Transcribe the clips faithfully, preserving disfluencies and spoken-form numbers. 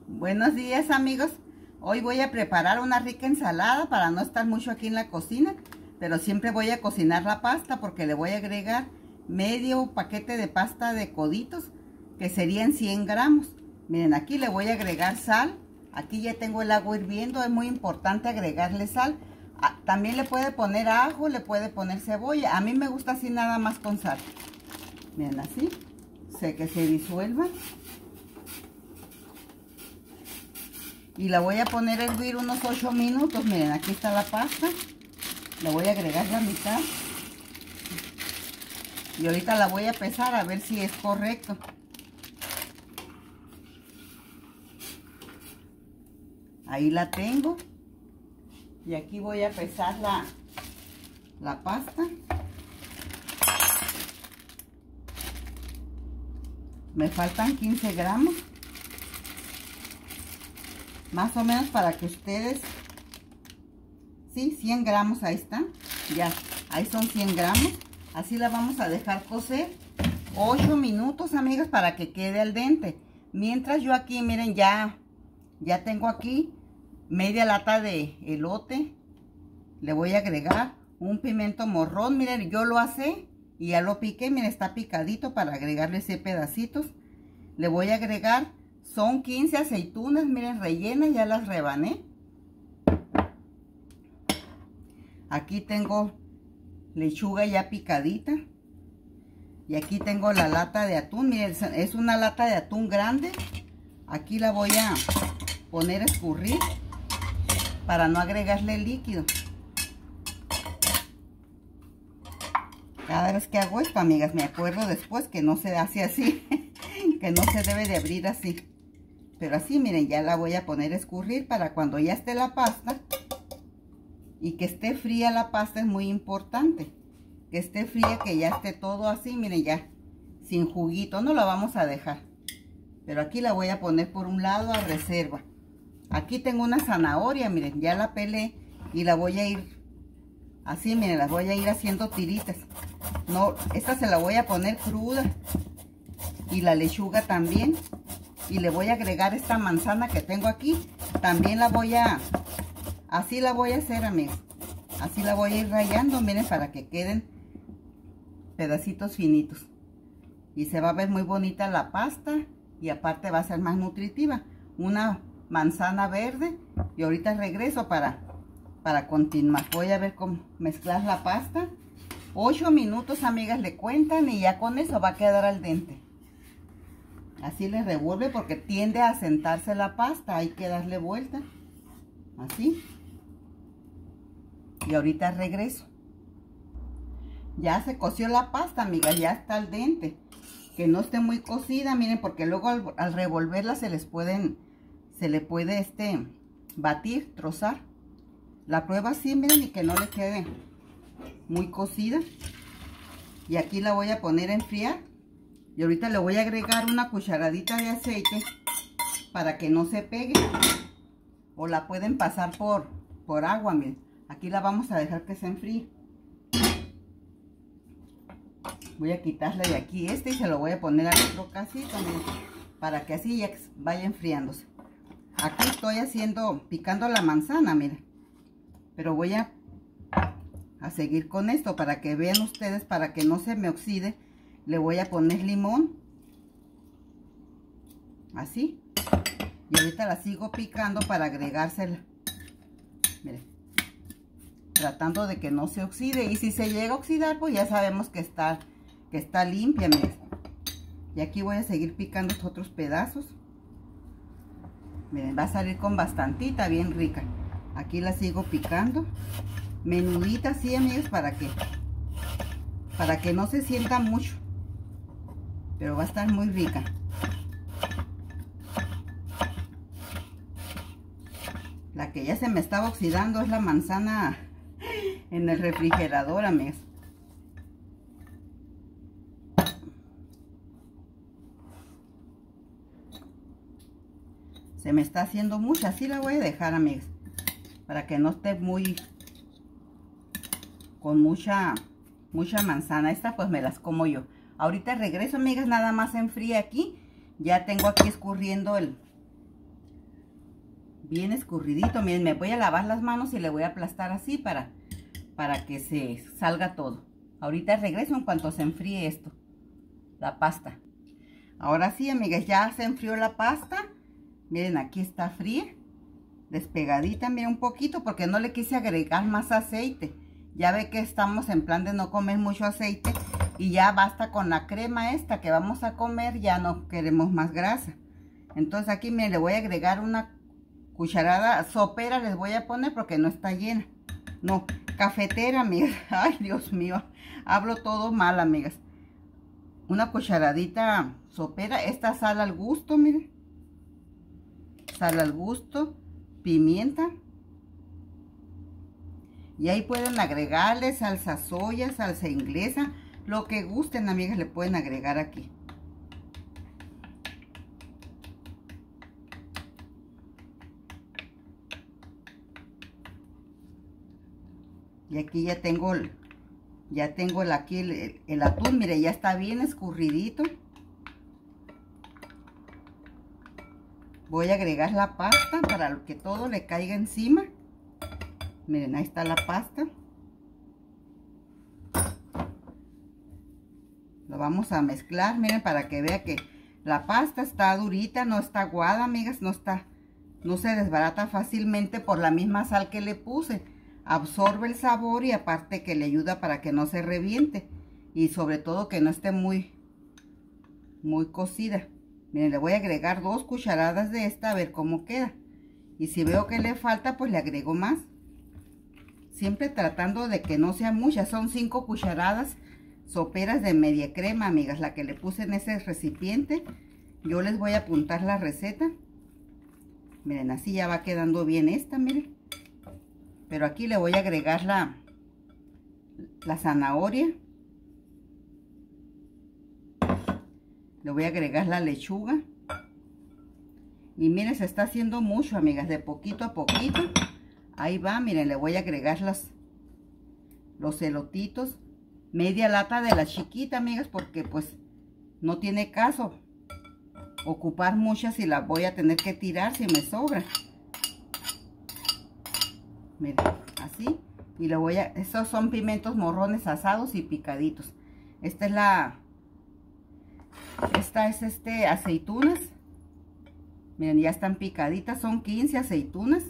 Buenos días, amigos. Hoy voy a preparar una rica ensalada para no estar mucho aquí en la cocina, pero siempre voy a cocinar la pasta porque le voy a agregar medio paquete de pasta de coditos, que serían cien gramos. Miren, aquí le voy a agregar sal. Aquí ya tengo el agua hirviendo, es muy importante agregarle sal. También le puede poner ajo, le puede poner cebolla. A mí me gusta así nada más con sal. Miren, así, sé que se disuelva. Y la voy a poner a hervir unos ocho minutos. Miren, aquí está la pasta. Le voy a agregar la mitad. Y ahorita la voy a pesar a ver si es correcto. Ahí la tengo. Y aquí voy a pesar la, la pasta. Me faltan quince gramos. Más o menos para que ustedes... Sí, cien gramos, ahí están. Ya, ahí son cien gramos. Así la vamos a dejar cocer ocho minutos, amigas, para que quede al dente. Mientras yo aquí, miren, ya, ya tengo aquí media lata de elote. Le voy a agregar un pimiento morrón. Miren, yo lo asé y ya lo piqué. Miren, está picadito para agregarle ese pedacitos. Le voy a agregar, son quince aceitunas, miren, rellenas, ya las rebané. Aquí tengo lechuga ya picadita. Y aquí tengo la lata de atún. Miren, es una lata de atún grande. Aquí la voy a poner a escurrir para no agregarle líquido. Cada vez que hago esto, amigas, me acuerdo después que no se hace así. Que no se debe de abrir así. Pero así, miren, ya la voy a poner a escurrir para cuando ya esté la pasta. Y que esté fría la pasta es muy importante. Que esté fría, que ya esté todo así, miren, ya sin juguito. No la vamos a dejar. Pero aquí la voy a poner por un lado a reserva. Aquí tengo una zanahoria, miren, ya la pelé y la voy a ir así, miren, la voy a ir haciendo tiritas. No, esta se la voy a poner cruda. Y la lechuga también. Y le voy a agregar esta manzana que tengo aquí. También la voy a... Así la voy a hacer, amigos. Así la voy a ir rayando, miren, para que queden pedacitos finitos. Y se va a ver muy bonita la pasta. Y aparte va a ser más nutritiva. Una manzana verde. Y ahorita regreso para, para continuar. Voy a ver cómo mezclar la pasta. ocho minutos, amigas, le cuentan. Y ya con eso va a quedar al dente. Así le revuelve porque tiende a sentarse la pasta. Hay que darle vuelta. Así. Y ahorita regreso. Ya se coció la pasta, amigas. Ya está al dente. Que no esté muy cocida, miren, porque luego al, al revolverla se les pueden, se le puede este, batir, trozar. La prueba así, miren, y que no le quede muy cocida. Y aquí la voy a poner a enfriar. Y ahorita le voy a agregar una cucharadita de aceite para que no se pegue. O la pueden pasar por, por agua, miren. Aquí la vamos a dejar que se enfríe. Voy a quitarle de aquí este y se lo voy a poner al otro casito, miren, para que así ya vaya enfriándose. Aquí estoy haciendo, picando la manzana, miren. Pero voy a, a seguir con esto para que vean ustedes, para que no se me oxide. Le voy a poner limón. Así. Y ahorita la sigo picando para agregársela. Miren. Tratando de que no se oxide. Y si se llega a oxidar, pues ya sabemos que está, que está limpia, miren. Y aquí voy a seguir picando estos otros pedazos. Miren, va a salir con bastantita, bien rica. Aquí la sigo picando. Menudita así, amigos, para que, para que no se sienta mucho. Pero va a estar muy rica. La que ya se me estaba oxidando es la manzana en el refrigerador, amigos. Se me está haciendo mucha. Así la voy a dejar, amigos. Para que no esté muy... Con mucha... Mucha manzana. Esta pues me las como yo. Ahorita regreso, amigas, nada más enfríe aquí. Ya tengo aquí escurriendo el, bien escurridito. Miren, me voy a lavar las manos y le voy a aplastar así para, para que se salga todo. Ahorita regreso en cuanto se enfríe esto, la pasta. Ahora sí, amigas, ya se enfrió la pasta. Miren, aquí está fría, despegadita, miren, un poquito, porque no le quise agregar más aceite. Ya ve que estamos en plan de no comer mucho aceite y ya basta con la crema esta que vamos a comer, ya no queremos más grasa. Entonces aquí, miren, le voy a agregar una cucharada sopera, les voy a poner porque no está llena. No, cafetera, amigas. Ay, Dios mío, hablo todo mal, amigas. Una cucharadita sopera, esta sal al gusto, miren. Sal al gusto, pimienta. Y ahí pueden agregarle salsa soya, salsa inglesa, lo que gusten, amigas, le pueden agregar aquí. Y aquí ya tengo, ya tengo el, aquí el, el atún, mire, ya está bien escurridito. Voy a agregar la pasta para que todo le caiga encima. Miren, ahí está la pasta. Lo vamos a mezclar, miren, para que vea que la pasta está durita, no está aguada, amigas, no está, no se desbarata fácilmente por la misma sal que le puse. Absorbe el sabor y aparte que le ayuda para que no se reviente. Y sobre todo que no esté muy, muy cocida. Miren, le voy a agregar dos cucharadas de esta a ver cómo queda. Y si veo que le falta, pues le agrego más. Siempre tratando de que no sea mucha. Son cinco cucharadas soperas de media crema, amigas, la que le puse en ese recipiente. Yo les voy a apuntar la receta. Miren, así ya va quedando bien esta, miren. Pero aquí le voy a agregar la, la zanahoria. Le voy a agregar la lechuga. Y miren, se está haciendo mucho, amigas, de poquito a poquito. Ahí va, miren, le voy a agregar las, los elotitos. Media lata de la chiquita, amigas, porque pues no tiene caso ocupar muchas y las voy a tener que tirar si me sobra. Miren, así. Y le voy a... Estos son pimientos morrones asados y picaditos. Esta es la... Esta es este aceitunas. Miren, ya están picaditas. Son quince aceitunas.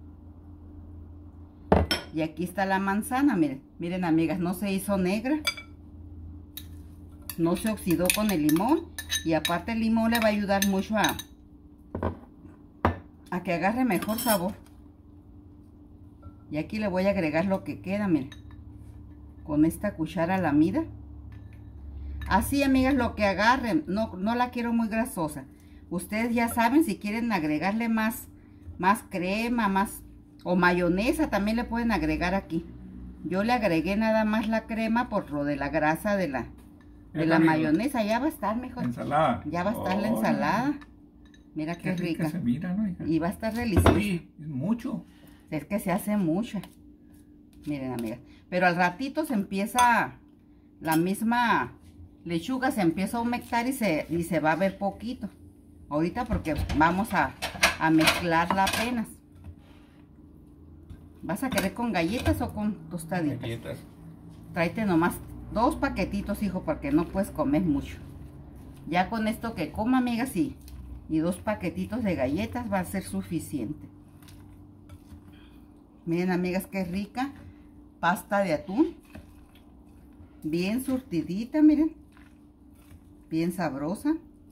Y aquí está la manzana, miren. Miren, amigas, no se hizo negra. No se oxidó con el limón. Y aparte el limón le va a ayudar mucho a... a que agarre mejor sabor. Y aquí le voy a agregar lo que queda, miren. Con esta cuchara lamida. Así, amigas, lo que agarren. No, no la quiero muy grasosa. Ustedes ya saben, si quieren agregarle más, más crema, más... o mayonesa, también le pueden agregar aquí. Yo le agregué nada más la crema por lo de la grasa de la, de la mayonesa. Ya va a estar mejor. Ensalada. Ya va a estar oh, la ensalada. Mira qué, qué rica. rica. Se mira, ¿no, hija? Y va a estar deliciosa. Sí, es mucho. Es que se hace mucho. Miren, amigas. Pero al ratito se empieza, la misma lechuga se empieza a humectar y se, y se va a ver poquito. Ahorita porque vamos a, a mezclarla apenas. ¿Vas a querer con galletas o con tostaditas? Galletas. Tráete nomás dos paquetitos, hijo, porque no puedes comer mucho. Ya con esto que coma, amigas, y, y dos paquetitos de galletas va a ser suficiente. Miren, amigas, qué rica pasta de atún. Bien surtidita, miren. Bien sabrosa.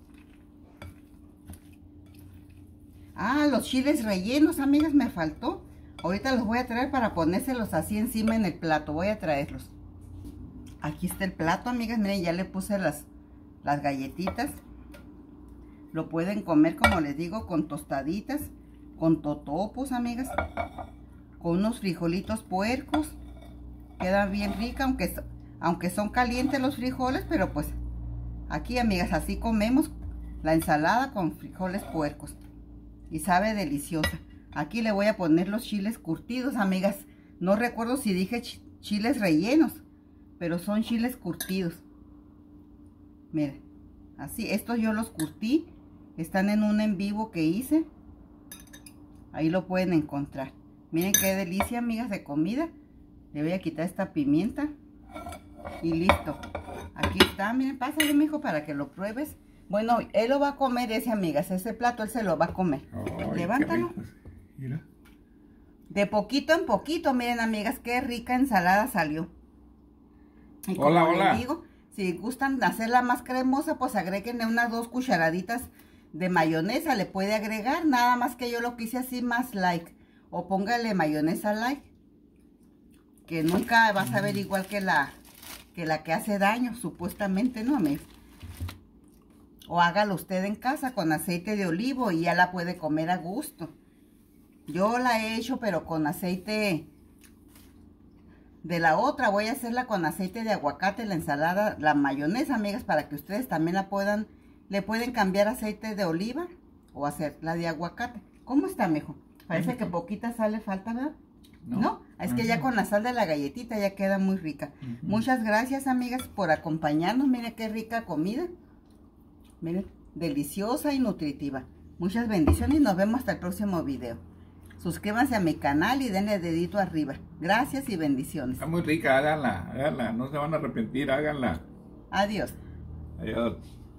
Ah, los chiles rellenos, amigas, me faltó. Ahorita los voy a traer para ponérselos así encima en el plato. Voy a traerlos. Aquí está el plato, amigas. Miren, ya le puse las, las galletitas. Lo pueden comer, como les digo, con tostaditas, con totopos, amigas. Con unos frijolitos puercos. Queda bien rica, aunque, aunque son calientes los frijoles, pero pues aquí, amigas, así comemos la ensalada con frijoles puercos. Y sabe deliciosa. Aquí le voy a poner los chiles curtidos, amigas. No recuerdo si dije ch chiles rellenos, pero son chiles curtidos. Miren, así, estos yo los curtí. Están en un en vivo que hice. Ahí lo pueden encontrar. Miren qué delicia, amigas, de comida. Le voy a quitar esta pimienta. Y listo. Aquí está, miren, pásale, mijo, para que lo pruebes. Bueno, él lo va a comer ese, amigas. Ese plato él se lo va a comer. Ay, levántalo. Mira. De poquito en poquito, miren, amigas, qué rica ensalada salió. Y como hola, hola. Les digo, si gustan hacerla más cremosa, pues agréguenle unas dos cucharaditas de mayonesa. Le puede agregar, nada más que yo lo quise así más light. O póngale mayonesa light, que nunca vas a ver igual que la que la que hace daño, supuestamente, ¿no, amigas? O hágalo usted en casa con aceite de olivo y ya la puede comer a gusto. Yo la he hecho, pero con aceite de la otra. Voy a hacerla con aceite de aguacate, la ensalada, la mayonesa, amigas, para que ustedes también la puedan, le pueden cambiar aceite de oliva o hacer la de aguacate. ¿Cómo está, mijo? Parece que poquita sal le falta, ¿verdad? No, ¿no? Es que ya con la sal de la galletita ya queda muy rica. Uh-huh. Muchas gracias, amigas, por acompañarnos. Miren qué rica comida. Miren, deliciosa y nutritiva. Muchas bendiciones y nos vemos hasta el próximo video. Suscríbanse a mi canal y denle dedito arriba. Gracias y bendiciones. Está muy rica, háganla, háganla. No se van a arrepentir, háganla. Adiós. Adiós.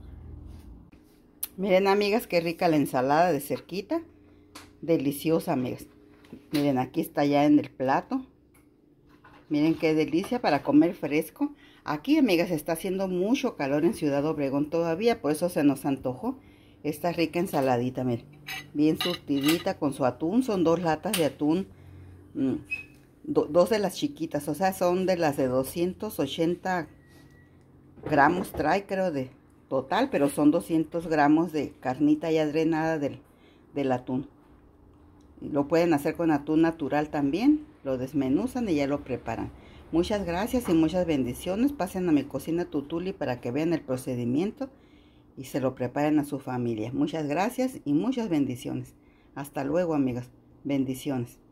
Miren, amigas, qué rica la ensalada de cerquita. Deliciosa, amigas. Miren, aquí está ya en el plato. Miren qué delicia para comer fresco. Aquí, amigas, está haciendo mucho calor en Ciudad Obregón todavía, por eso se nos antojó esta rica ensaladita, miren. Bien surtidita con su atún. Son dos latas de atún. Mmm, do, dos de las chiquitas, o sea, son de las de doscientos ochenta gramos trae, creo, de total, pero son doscientos gramos de carnita ya drenada del, del atún. Lo pueden hacer con atún natural también. Lo desmenuzan y ya lo preparan. Muchas gracias y muchas bendiciones. Pasen a mi cocina Tutuli para que vean el procedimiento y se lo preparen a su familia. Muchas gracias y muchas bendiciones. Hasta luego, amigas. Bendiciones.